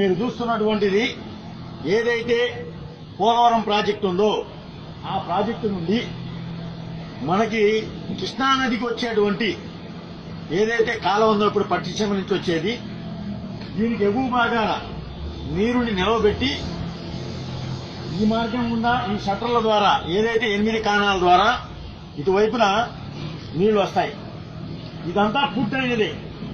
మీరు చూస్తున్నటువంటిది ఏదైతే పోలవరం ప్రాజెక్టు ఉందో ఆ ప్రాజెక్టు నుండి మనకి కృష్ణానదికి వచ్చేటువంటి ఏదైతే కాలం ఉందో ఇప్పుడు పట్టిసీమ నుంచి వచ్చేది దీనికి ఎగువ భాగాన నీరుని నిలవబెట్టి ఈ మార్గం గుండా ఈ షట్టర్ల ద్వారా ఏదైతే 8 కాణాల ద్వారా ఇటువైపున నీళ్లు వస్తాయి. ఇదంతా పూర్తయినది.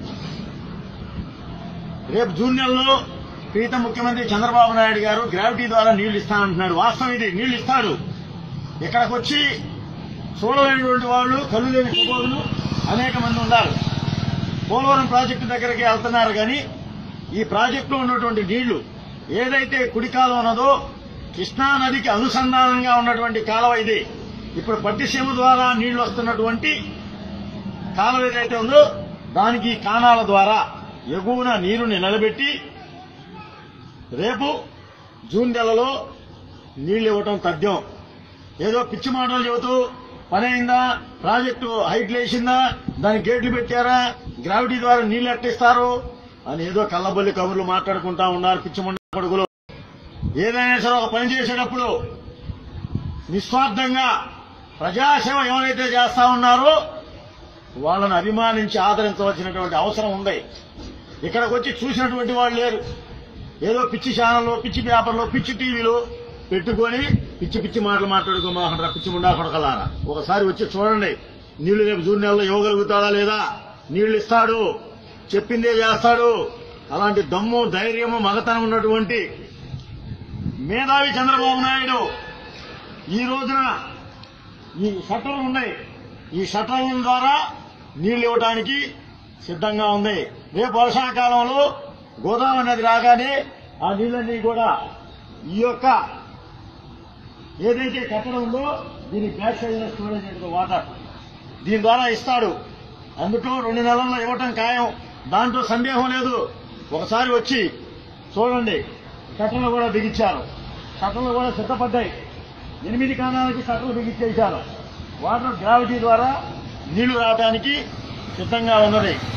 రేపు జూన్ నెలలో ప్రీతం ముఖ్యమంత్రి చంద్రబాబు నాయుడు గారు గ్రావిటీ ద్వారా నీళ్లు ఇస్తానంటున్నాడు. వాస్తవం ఇది, నీళ్లు ఇస్తాడు. ఇక్కడికి వచ్చి చూడలేనటువంటి వాళ్ళు, కళ్ళు లేని కుబోదులు అనేక మంది ఉన్నారు. పోలవరం ప్రాజెక్టు దగ్గరికి వెళ్తున్నారు కానీ ఈ ప్రాజెక్టులో ఉన్నటువంటి నీళ్లు ఏదైతే కుడి కాలువ ఉన్నదో కృష్ణానదికి అనుసంధానంగా ఉన్నటువంటి కాలువ ఇది. ఇప్పుడు పట్టిసీమ ద్వారా నీళ్లు వస్తున్నటువంటి కాలువ ఏదైతే ఉందో దానికి కాణాల ద్వారా ఎగువన నీరుని నిలబెట్టి రేపు జూన్ నెలలో నీళ్లు ఇవ్వటం తథ్యం. ఏదో పిచ్చి మాటలు చెబుతూ పని అయిందా, ప్రాజెక్టు హైట్ లేచిందా, దానికి గేట్లు పెట్టారా, గ్రావిటీ ద్వారా నీళ్లు ఎట్టిస్తారు అని ఏదో కళ్ళబొల్లి కబుర్లు మాట్లాడుకుంటా ఉన్నారు పిచ్చి ముండ కొడుకులు. ఏదైనా సరే ఒక పని చేసేటప్పుడు నిస్వార్థంగా ప్రజాసేవ ఎవరైతే చేస్తా ఉన్నారో వాళ్ళని అభిమానించి ఆదరించవలసినటువంటి అవసరం ఉంది. ఇక్కడికి వచ్చి చూసినటువంటి వాళ్ళు లేరు. ఏదో పిచ్చి ఛానల్లో, పిచ్చి పేపర్లో, పిచ్చి టీవీలో పెట్టుకొని పిచ్చి పిచ్చి మాటలు మాట్లాడుకోమాకంటారా పిచ్చి ముండా కొడకలారా. ఒకసారి వచ్చి చూడండి, నీళ్లు రేపు జూన్ నెలలో ఇవ్వగలుగుతాడా లేదా. నీళ్లు ఇస్తాడు, చెప్పిందే చేస్తాడు. అలాంటి దమ్ము, ధైర్యము, మగతనం ఉన్నటువంటి మేధావి చంద్రబాబు నాయుడు ఈ రోజున ఈ షట్టర్లు ఉన్నాయి, ఈ షట్టర్ల ద్వారా నీళ్లు ఇవ్వడానికి సిద్ధంగా ఉంది. రేపు వర్షాకాలంలో గోదావరి నది రాగానే ఆ నీళ్ళన్నీ కూడా ఈ యొక్క ఏదైతే కట్టడం ఉందో దీని బ్యాక్ సైడ్ స్టోరేజ్ వాటర్ దీని ద్వారా ఇస్తాడు. అందుకు 2 నెలల్లో ఇవ్వటం ఖాయం, దాంట్లో సందేహం లేదు. ఒకసారి వచ్చి చూడండి, షట్టర్లు కూడా బిగించారు, షట్టర్లు కూడా సిద్ధపడ్డాయి. 8 కాణాలకి షట్టర్లు బిగించేశారు. వాటర్ గ్రావిటీ ద్వారా నీళ్లు రావడానికి సిద్ధంగా ఉన్నది.